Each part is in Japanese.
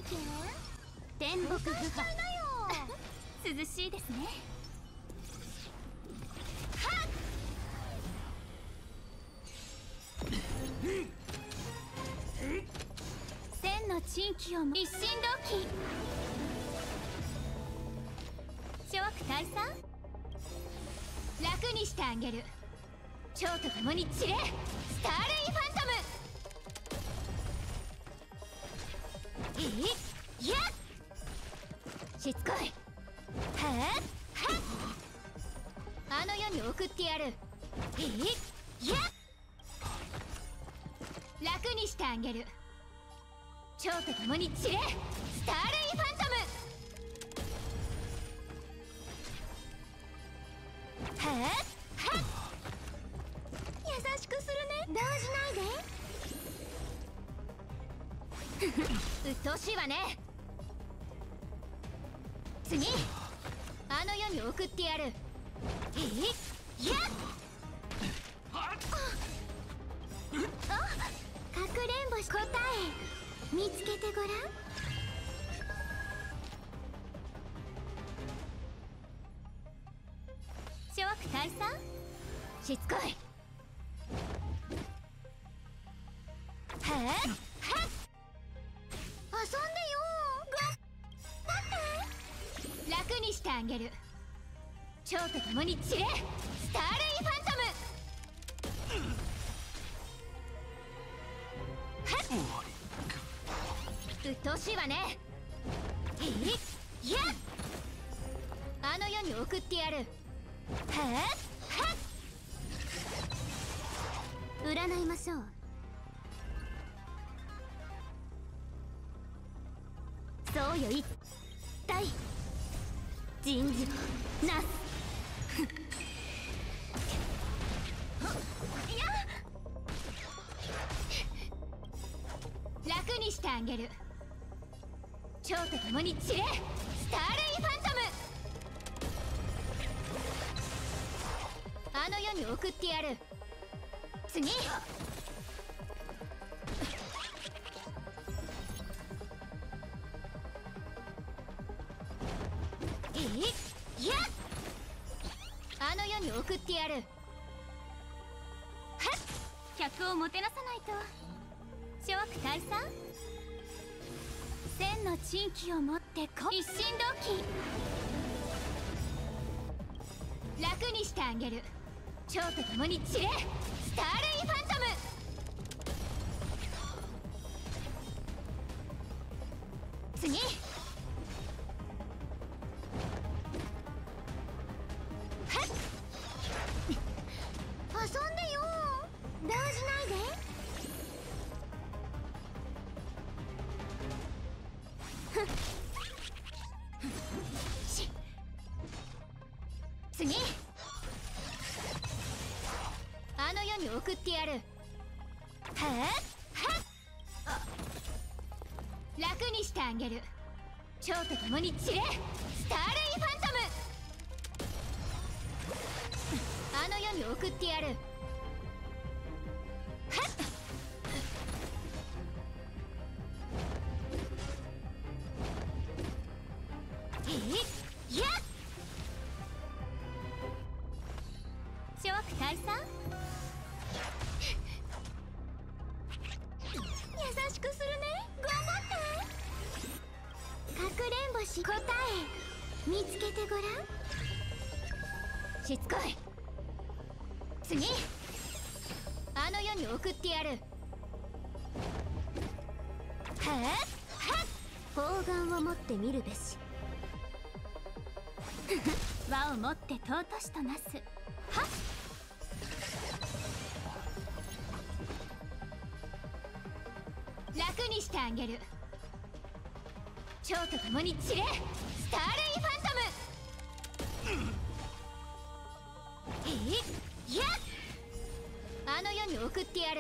けん？ 天国不しちゃいなよ。 涼しいですね。 はっ。 千の珍奇を一心同期。諸悪退散。楽にしてあげる。蝶と共に散れ、スターレインファントム。いやしつこい。はああの世に送ってやる。いや楽にしてあげる。蝶と共に散れ、スターレインファントム。はあ優しくするね。 動じないで。 うっとうしいわね。次あの世に送ってやる。いやかくれんぼし答え見つけてごらん。 諸悪退散。しつこい。はあはっ遊んでよ。頑張って。 楽にしてあげる。蝶と共に散れ、スターレインファントム。はっうっとうしいわね。いやあの世に送ってやる。はっ占いましょう。 そうよ一体人事なすいや楽にしてあげる。蝶と共に散れ、スターレインファントム。あの世に送ってやる。次いやあの世に送ってやる。はっ客をもてなさないと。諸悪退散。千の珍奇を持ってこ一心同期。楽にしてあげる。蝶と共に散れ、スターレインファントム。次遊んでよ。動じないで。 次あの世に送ってやる。はあ楽にしてあげる。蝶と共に散れ、スターレインファントム。あの世に送ってやる。はっいや諸悪退散。 優しくするね。頑張って。かくれんぼし答え見つけてごらん。 しつこい。次あの世に送ってやる。はっ砲丸を持ってみるべし。 輪を持って尊しとなす。はっ楽にしてあげる。蝶と共に散れ、スターレインファントム。いやあの世に送ってやる。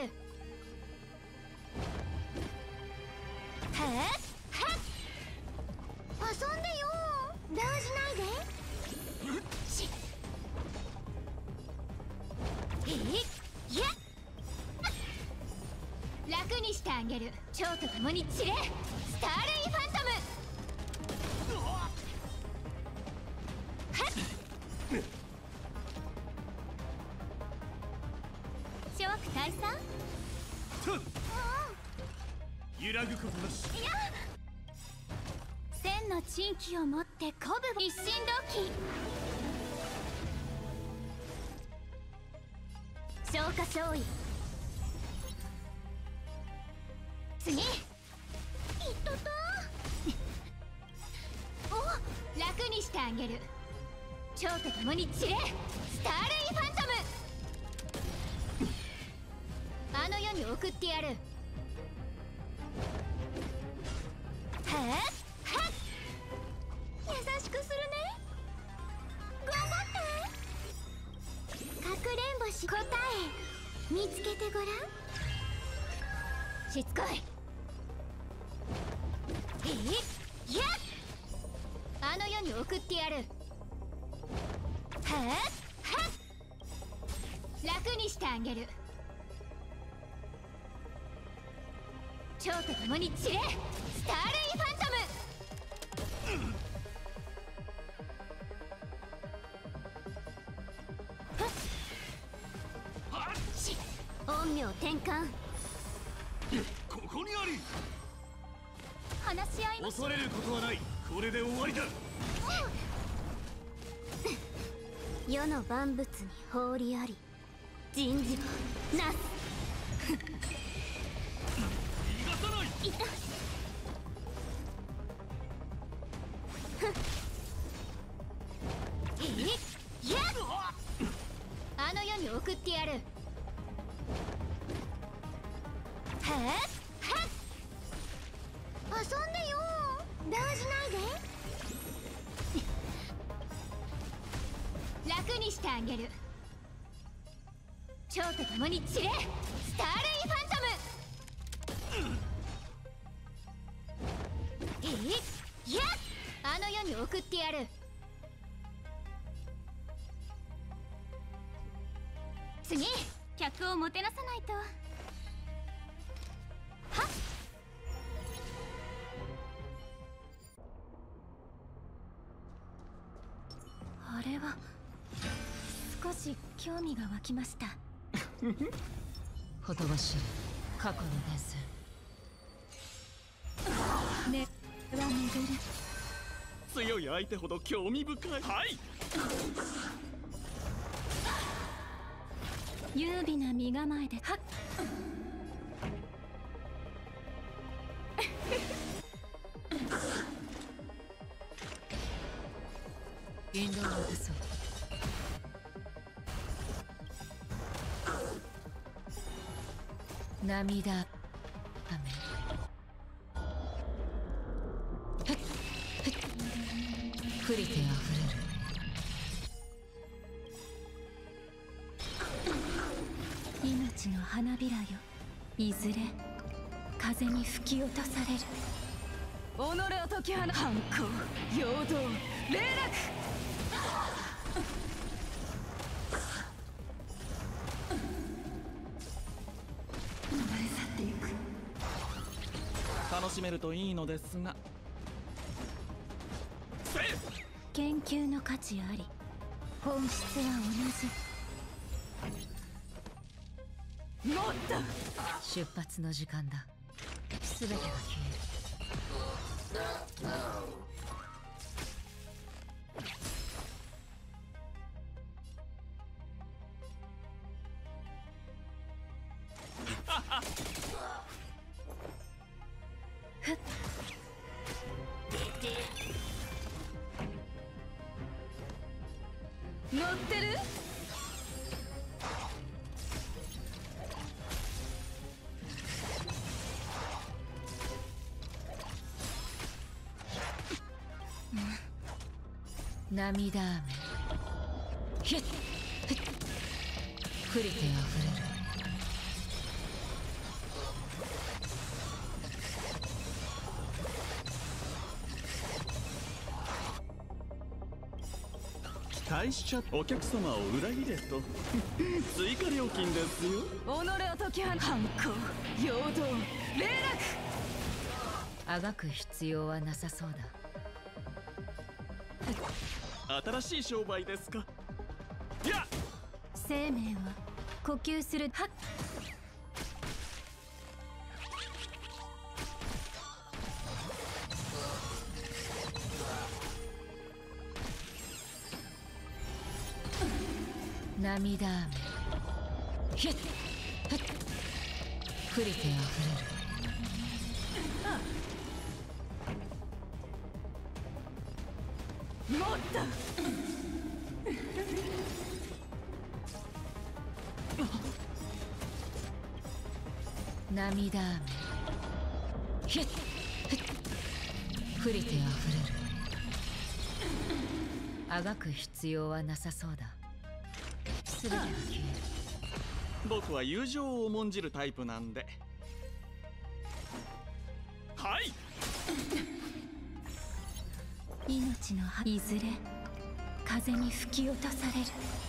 はっ遊んでよ。動じないで。 いや楽にしてあげる。蝶と共に散れ、スターレインファントム。 退散。 揺らぐことなし。 いや、千の珍奇を持って鼓舞。一心同期。消化勝利。次。いっとと。お、楽にしてあげる。蝶と共に散れ、スターレイファントム。あの世に送ってやる。はっはっ、優しくするね。頑張って。かくれんぼし、答え見つけてごらん。しつこい。いや、あの世に送ってやる。はっはっ、楽にしてあげる。蝶と共に散れ、スターレイファントム。陰陽転換。 ここにあり。 話し合いましょう。 恐れることはない。これで終わりだ。 世の万物に放りあり、人事をなす。 逃がさない。 いた。いや、あの世に送ってやる。はっはっ、遊んでよ。動じないで。楽にしてあげる。蝶と共に散れ、スターレイファントム。いや、あの世に送ってやる。次、客をもてなさないと。はっ、あれは少し興味が湧きました。 ほとばしる過去の伝説。ねは巡る。 強い相手ほど興味深い。はい。 優美な身構えで。はっ。 引導を渡そう。涙雨。降りてあふれる。 命の花びらよ、いずれ風に吹き落とされる。己を解き放つ。反抗、陽動、霊落。流れ去っていく。 楽しめるといいのですが。 研究の価値あり、本質は同じ。もっと。 出発の時間だ。全てが消える。 ふっ。乗ってる？ 涙雨。ひっひっ、降りてあふれる。 期待しちゃお客様を裏切れと追加料金ですよ。 己を解き放つ。反抗、陽動、霊あがく必要はなさそうだ。 新しい商売ですか。いや、 落。生命は呼吸する。はっ。 涙雨ひっふっ降りてあふれる。もっと涙雨ひっふっ降りてあふれる。あがく必要はなさそうだ。全てが消える。 僕は友情を重んじるタイプなんで。はい。 命のいずれ風に吹き落とされる。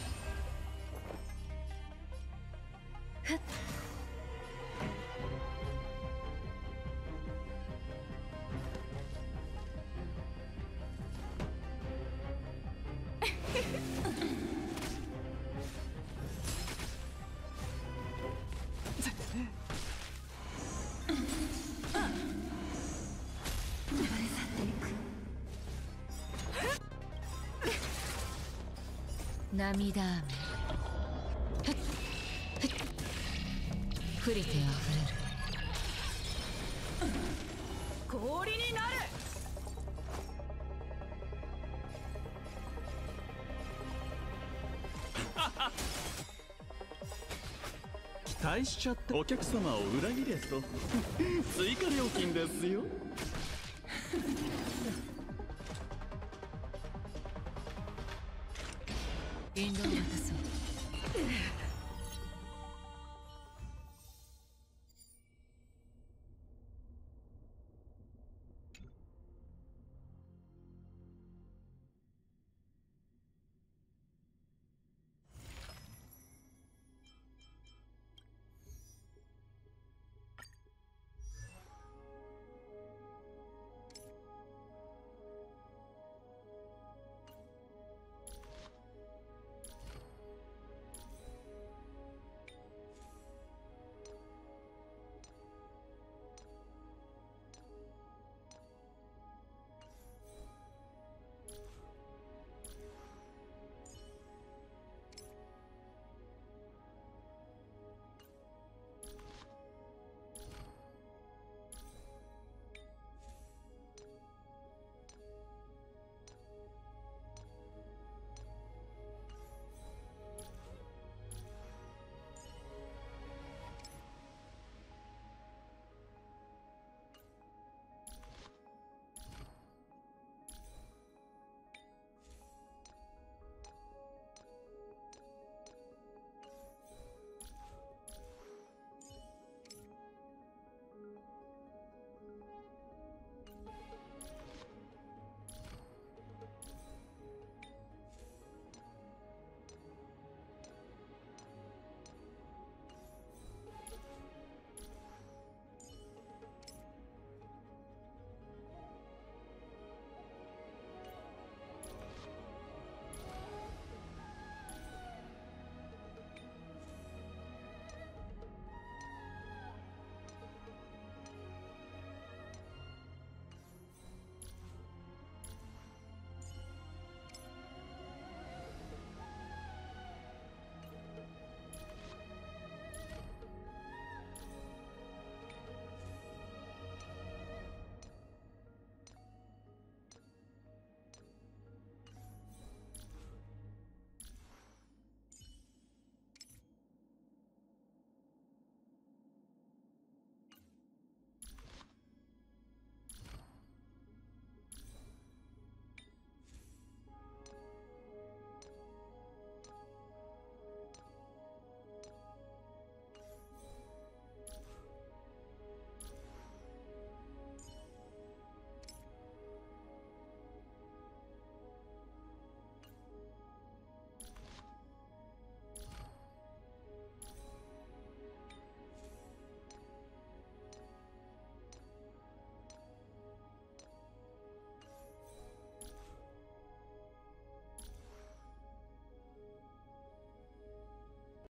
ふっ。 涙雨ふっふっ降りてあふれる。氷になる。 期待しちゃってお客様を裏切れと追加料金ですよ。 引導を渡そう。